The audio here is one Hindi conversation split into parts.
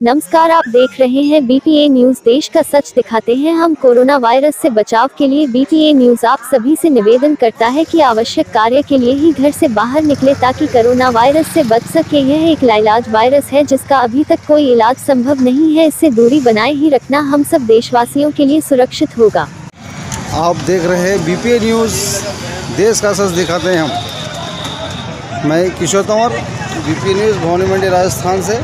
नमस्कार, आप देख रहे हैं बीपीए न्यूज। देश का सच दिखाते हैं हम। कोरोना वायरस से बचाव के लिए बीपीए न्यूज आप सभी से निवेदन करता है कि आवश्यक कार्य के लिए ही घर से बाहर निकले ताकि कोरोना वायरस से बच सके। यह एक लाइलाज वायरस है जिसका अभी तक कोई इलाज संभव नहीं है। इससे दूरी बनाए ही रखना हम सब देशवासियों के लिए सुरक्षित होगा। आप देख रहे हैं बीपीए न्यूज़, देश का सच दिखाते हैं हम। मैं किशोर तंवर, बीपीए न्यूज़ भवानी मंडी राजस्थान से।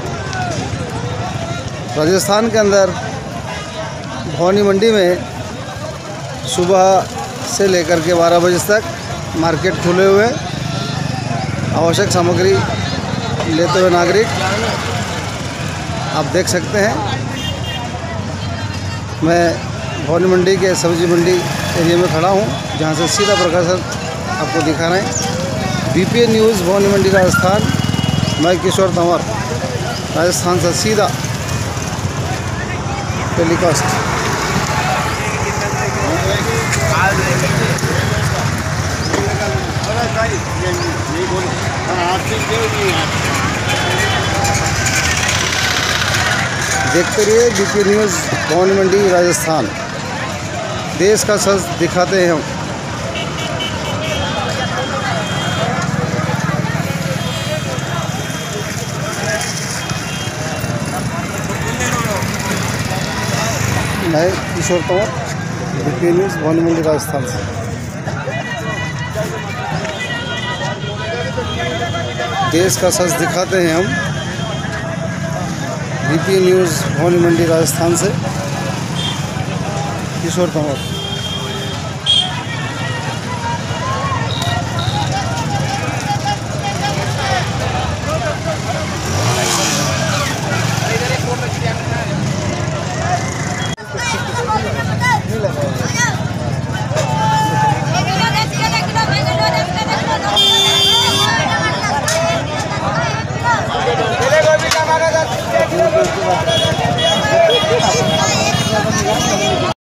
राजस्थान के अंदर भवानी मंडी में सुबह से लेकर के 12 बजे तक मार्केट खुले हुए। आवश्यक सामग्री लेते हुए नागरिक आप देख सकते हैं। मैं भवानी मंडी के सब्जी मंडी एरिया में खड़ा हूं, जहां से सीधा प्रकाशन आपको दिखा रहे हैं। BPA news Bhawani Mandi Rajasthan. मैं किशोर तंवर, राजस्थान से सीधा टेलीकास्ट। देखते रहिए बीपीए न्यूज़ भवानी मंडी राजस्थान, देश का सच दिखाते हैं हम। मैं किशोर तंवर, बीपीए न्यूज़ भवानी मंडी राजस्थान से। देश का सच दिखाते हैं हम। बीपीए न्यूज़ भवानी मंडी राजस्थान से किशोर तंवर।